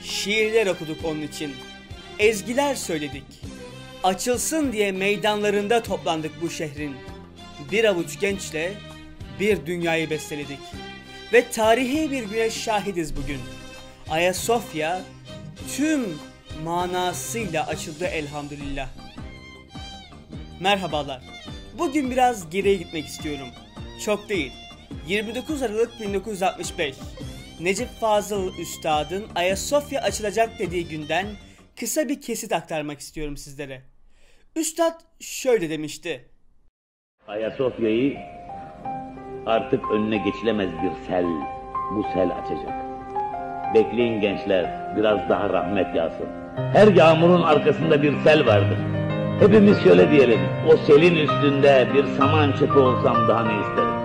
şiirler okuduk onun için, ezgiler söyledik. Açılsın diye meydanlarında toplandık bu şehrin. Bir avuç gençle bir dünyayı besteledik. Ve tarihi bir güne şahidiz bugün. Ayasofya tüm manasıyla açıldı elhamdülillah. Merhabalar. Bugün biraz geriye gitmek istiyorum. Çok değil. 29 Aralık 1965. Necip Fazıl Üstad'ın Ayasofya açılacak dediği günden kısa bir kesit aktarmak istiyorum sizlere. Üstad şöyle demişti. Ayasofya'yı artık önüne geçilemez bir sel, bu sel açacak. Bekleyin gençler, biraz daha rahmet yağsın. Her yağmurun arkasında bir sel vardır. Hepimiz şöyle diyelim, o selin üstünde bir saman çöpü olsam daha ne isterim?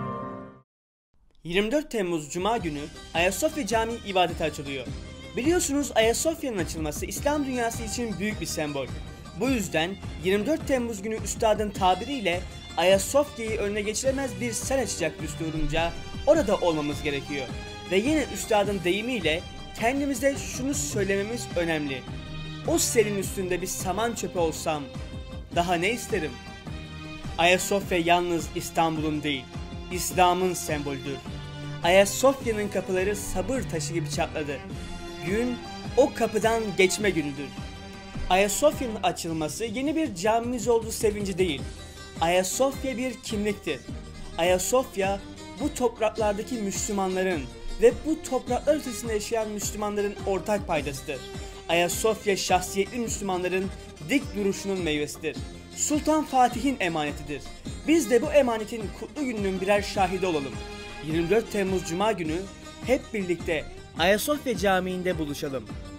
24 Temmuz Cuma günü Ayasofya Camii ibadete açılıyor. Biliyorsunuz Ayasofya'nın açılması İslam dünyası için büyük bir sembol. Bu yüzden 24 Temmuz günü üstadın tabiriyle Ayasofya'yı önüne geçilemez bir sel açacak düsturunca orada olmamız gerekiyor. Ve yine üstadın deyimiyle kendimize şunu söylememiz önemli. O selin üstünde bir saman çöpü olsam daha ne isterim? Ayasofya yalnız İstanbul'un değil, İslam'ın sembolüdür. Ayasofya'nın kapıları sabır taşı gibi çatladı. Gün o kapıdan geçme günüdür. Ayasofya'nın açılması yeni bir camimiz olduğu sevinci değil. Ayasofya bir kimliktir. Ayasofya bu topraklardaki Müslümanların ve bu topraklar ötesinde yaşayan Müslümanların ortak paydasıdır. Ayasofya şahsiyetli Müslümanların dik duruşunun meyvesidir. Sultan Fatih'in emanetidir. Biz de bu emanetin kutlu gününün birer şahidi olalım. 24 Temmuz Cuma günü hep birlikte Ayasofya Camii'nde buluşalım.